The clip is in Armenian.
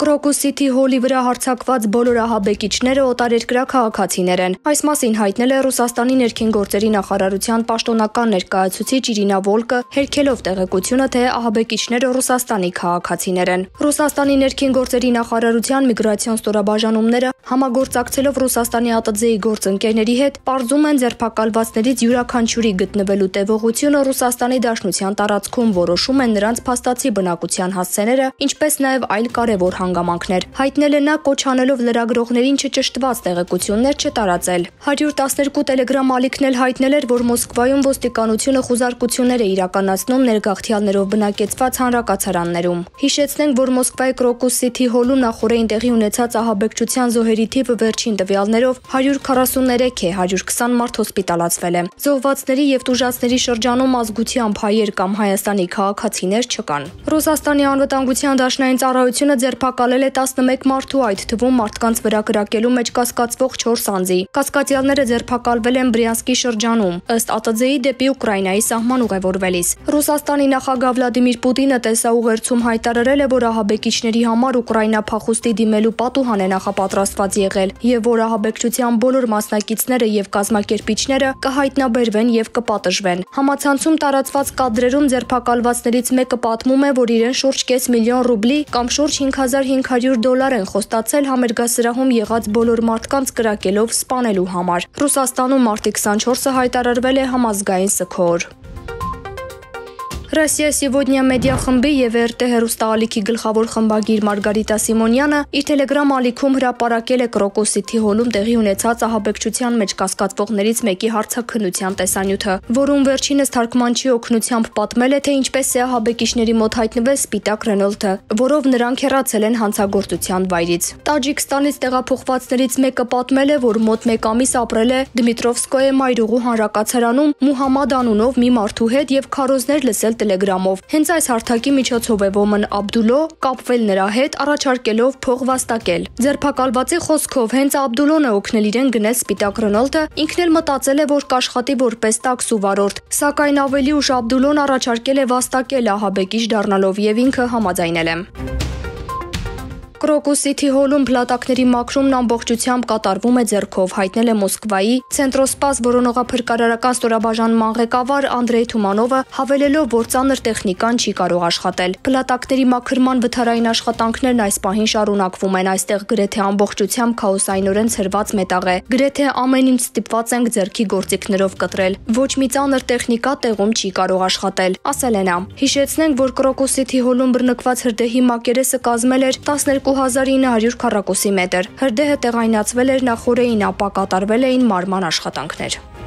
Crocus City Hall-ի վրա հարձակված բոլոր ահաբեկիչները օտարերկրյա քաղաքացիներ են։ Այս մասին հայտնել է Ռուսաստանի ներքին գործերի նախարարության պաշտոնական ներկայացուցիչ Իրինա Վոլկը, հերքելով տեղեկությունը, թե ահաբեկիչները Ռուսաստանի քաղաքացիներ են։ Ռուսաստանի ներքին գործերի նախարարության միգրացիոն ստորաբաժանումները համագործակցելով Ռուսաստանի ԱՏԶ-ի գործընկերների հետ պարզում են ձերբակալվածներից յուրաքանչյուրի գտնվելու տևողությունը Ռուսաստանի Դաշնության տարածքում, որոշում են նրանց փաստացի բնակության հասցեները, ինչպես նաև այլ կարևոր հանգամանքներ։ Հայտնել է նա, կոչ անելով լրագրողներին չճշտված տեղեկություններ չտարածել։ 112 Telegram ալիքն էլ հայտնել էր, որ Մոսկվայում ոստիկանությունը խուզարկություններ է իրականացնում ներգաղթյալներով բնակեցված հանրակացարաններում։ Հիշեցնենք, որ Մոսկվայի Crocus City Hall-ում նախորդին տեղի ունեցած ահաբեկչության զոհերի թիվը վերջին տվյալներով 143 է, 120 մարդ հոսպիտալացվել է։ Զոհվածների եւ տուժածների շրջանում ազգությամբ հայեր կամ Հայաստանի քաղաքացիներ չկան։ Ռուսաստանի անվտանգության դաշնային ծառայությունը ձերբակալել է 11 մարդու, այդ թվում մարդկանց վրա կրակելու մեջ կասկածվող 4 անձի։ Կասկածյալները ձերբակալվել են Բրյանսկի շրջանում, ըստ ԱՏԶ-ի դեպի Ուկրաինայի սահման ուղևորվելիս։ Ռուսաստանի նախագահ Վլադիմիր Պուտինը տեսաուղերձում հայտարարել է, որ ահաբեկիչների համար Ուկրաինա փախուստի դիմելու պատուհան է նախապատրաստված եղել եւ որ ահաբեկչության բոլոր մասնակիցները եւ կազմակերպիչները կհայտնաբերվեն եւ կպատժվեն։ Համացանցում տարածված կադրերում ձերբակալվածներից մեկը պատմում է, որ իրեն շուրջ կես միլիոն ռուբլի կամ շուրջ $5500 են խոստացել համերգասրահում եղած բոլոր մարդկանց կրակելով սպանելու համար։ Ռուսաստանում մարտի 24-ը հայտարարվել է համազգային սգոր։ Ռոսիա Сегодня մեդիա խմբի եւ ՌՏ հեռուստաալիքի գլխավոր խմբագիր Մարգարիտա Սիմոնյանը իր Telegram ալիքում հրապարակել է Crocus City Hall-ում տեղի ունեցած ահաբեկչության մեջ կասկածվողներից մեկի հարցաքննության տեսանյութը, որում վերջինս թարգմանչի օգնությամբ պատմել է, թե ինչպես է ահաբեկիչների մոտ հայտնվել սպիտակ Renault-ը, որով նրանք հեռացել են հանցագործության վայրից։ Տաջիկստանից տեղափոխվածներից մեկը պատմել է, որ մոտ 1 ամիս ապրել է Դմիտրովսկոյե մայրուղու հանրակացարանում Մուհամմադ անունով մի մարդու հետ եւ քարոզներ լսել Telegram-ով։ Հենց այս հարթակի միջոցով է Ոմն Աբդուլո կապվել նրա հետ, առաջարկելով փող վաստակել։ Ձերբակալվածի խոսքով հենց Աբդուլոն է օգնել իրեն գնել սպիտակ Renault-ը, ինքն էլ մտածել է, որ կաշխատի որպես տաքսու վարորդ, սակայն ավելի ուշ Աբդուլոն առաջարկել է վաստակել ահաբեկիչ դառնալով եւ ինքը համաձայնել է։ Crocus City Hall-ում փլատակների մաքրումն ամբողջությամբ կատարվում է ձեռքով, հայտնել է Մոսկվայի Ցենտրոսպաս որոնողափրկարարական ստորաբաժանման ղեկավար Անդրեյ Թումանովը, հավելելով, որ ծանր տեխնիկան չի կարող աշխատել։ Փլատակների մաքրման վթարային աշխատանքներն այս պահին շարունակվում են, այստեղ գրեթե ամբողջությամբ քաոսայինորեն ցրված մետաղ է։ Գրեթե ամեն ինչ ստիպված ենք ձեռքի գործիքներով կտրել։ Ոչ մի ծանր տեխնիկա տեղում չի կարող աշխատել, ասել է նա։ Հիշեցնենք, որ Crocus City Hall-ում բռնկված հրդեհի մակերեսը կազմել էր 12,900 քառակուսի մետր։ Հրդեհը տեղայնացվել էր նախորդին, ապա կատարվել էին մարման աշխատանքներ։